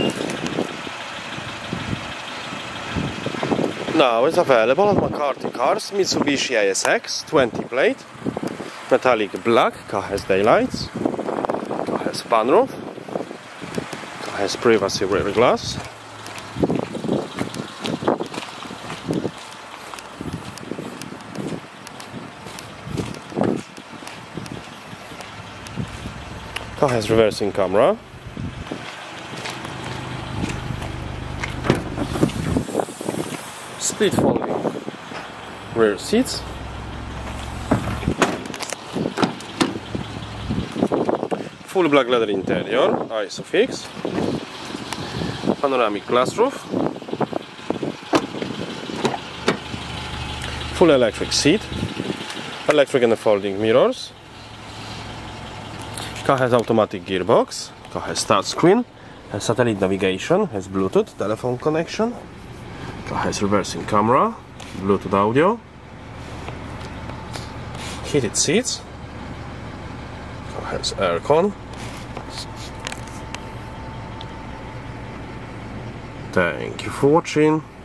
Now it's available on McCarthy Cars, Mitsubishi ASX 20 plate, metallic black. Car has daylights, car has sunroof, car has privacy rear glass. Car has reversing camera. Split folding rear seats. Full black leather interior, ISOFIX. Panoramic glass roof. Full electric seat. Electric and folding mirrors. Car has automatic gearbox. Car has start screen. Has satellite navigation. Has Bluetooth telephone connection. Car has reversing camera, Bluetooth audio, heated seats, car has aircon. Thank you for watching.